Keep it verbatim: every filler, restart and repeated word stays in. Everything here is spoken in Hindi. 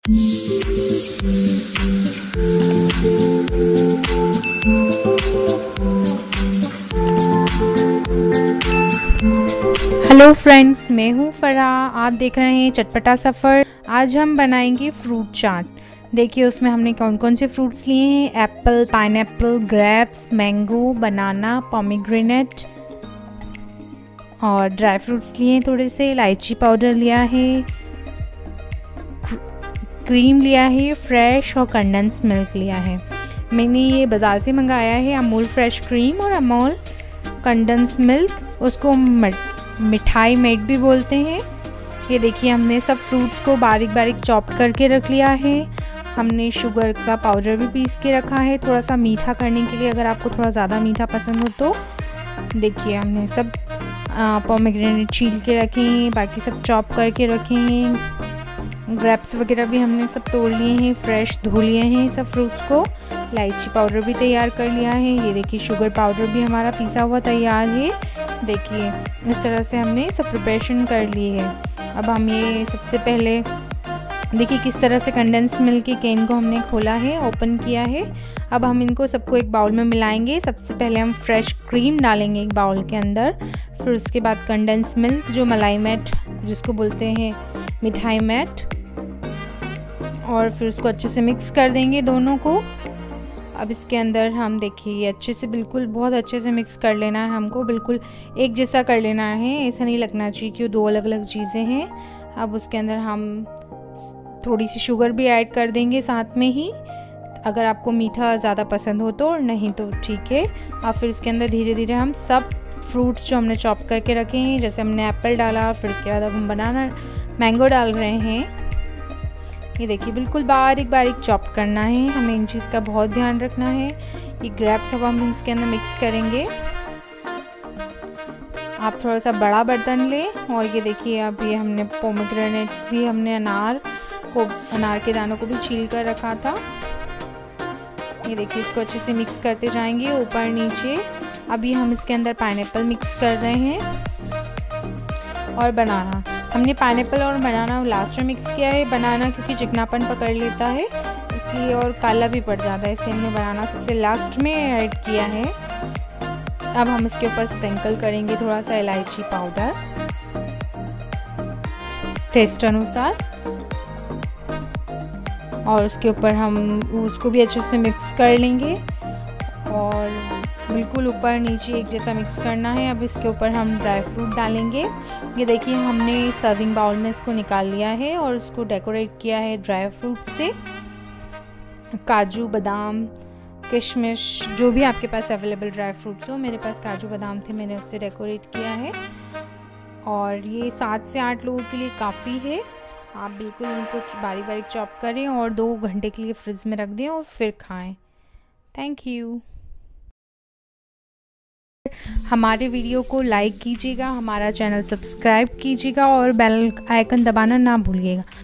हेलो फ्रेंड्स, मैं हूँ फरा। आप देख रहे हैं चटपटा सफ़र। आज हम बनाएंगे फ्रूट चाट। देखिए उसमें हमने कौन कौन से फ्रूट्स लिए हैं। Apple, pineapple, grapes, mango, banana, pomegranate और ड्राई फ्रूट्स लिए हैं थोड़े से। इलायची पाउडर लिया है, क्रीम लिया है फ्रेश और कंडेंस मिल्क लिया है। मैंने ये बाज़ार से मंगाया है, अमूल फ्रेश क्रीम और अमूल कंडेंस मिल्क। उसको मिठाई मेड भी बोलते हैं। ये देखिए हमने सब फ्रूट्स को बारीक बारीक चॉप करके रख लिया है। हमने शुगर का पाउडर भी पीस के रखा है थोड़ा सा मीठा करने के लिए, अगर आपको थोड़ा ज़्यादा मीठा पसंद हो तो। देखिए हमने सब पोमीग्रेनेट छील के रखे हैं, बाकी सब चॉप करके रखे हैं। ग्रेप्स वगैरह भी हमने सब तोड़ लिए हैं, फ्रेश धो लिए हैं सब फ्रूट्स को। इलायची पाउडर भी तैयार कर लिया है। ये देखिए शुगर पाउडर भी हमारा पीसा हुआ तैयार है। देखिए इस तरह से हमने सब प्रिपरेशन कर ली है। अब हम ये सबसे पहले देखिए किस तरह से कंडेंस मिल्क की कैन को हमने खोला है, ओपन किया है। अब हम इनको सबको एक बाउल में मिलाएंगे। सबसे पहले हम फ्रेश क्रीम डालेंगे एक बाउल के अंदर, फिर उसके बाद कंडेंस मिल्क जो मलाई मैट जिसको बोलते हैं मिठाई मैट, और फिर उसको अच्छे से मिक्स कर देंगे दोनों को। अब इसके अंदर हम देखिए अच्छे से बिल्कुल बहुत अच्छे से मिक्स कर लेना है हमको, बिल्कुल एक जैसा कर लेना है। ऐसा नहीं लगना चाहिए कि वो दो अलग अलग चीज़ें हैं। अब उसके अंदर हम थोड़ी सी शुगर भी ऐड कर देंगे साथ में ही, अगर आपको मीठा ज़्यादा पसंद हो तो, नहीं तो ठीक है। अब फिर इसके अंदर धीरे धीरे हम सब फ्रूट्स जो हमने चॉप करके रखे हैं, जैसे हमने एप्पल डाला, फिर इसके बाद अब हम बनाना मैंगो डाल रहे हैं। ये देखिए बिल्कुल बारीक बारीक चॉप करना है, हमें इन चीज़ का बहुत ध्यान रखना है। ये ग्रेप्स अब हम इसके अंदर मिक्स करेंगे। आप थोड़ा सा बड़ा बर्तन लें। और ये देखिए अब ये हमने पोमीग्रेनेट्स भी, हमने अनार को अनार के दानों को भी छील कर रखा था। ये देखिए इसको अच्छे से मिक्स करते जाएंगे ऊपर नीचे। अभी हम इसके अंदर पाइनएप्पल मिक्स कर रहे हैं और बनाना। हमने पाइनएप्पल और बनाना लास्ट में मिक्स किया है। बनाना क्योंकि चिकनापन पकड़ लेता है इसलिए, और काला भी पड़ जाता है, इसलिए हमने बनाना सबसे लास्ट में ऐड किया है। अब हम इसके ऊपर स्प्रिंकल करेंगे थोड़ा सा इलायची पाउडर टेस्ट अनुसार, और उसके ऊपर हम उसको भी अच्छे से मिक्स कर लेंगे और बिल्कुल ऊपर नीचे एक जैसा मिक्स करना है। अब इसके ऊपर हम ड्राई फ्रूट डालेंगे। ये देखिए हमने सर्विंग बाउल में इसको निकाल लिया है और उसको डेकोरेट किया है ड्राई फ्रूट से। काजू, बादाम, किशमिश, जो भी आपके पास अवेलेबल ड्राई फ्रूट्स हो। मेरे पास काजू बादाम थे, मैंने उससे डेकोरेट किया है। और ये सात से आठ लोगों के लिए काफ़ी है। आप बिल्कुल इनको बारीक बारीक चॉप करें और दो घंटे के लिए फ्रिज में रख दें और फिर खाएं। Thank you. हमारे वीडियो को लाइक कीजिएगा, हमारा चैनल सब्सक्राइब कीजिएगा और बेल आइकन दबाना ना भूलिएगा।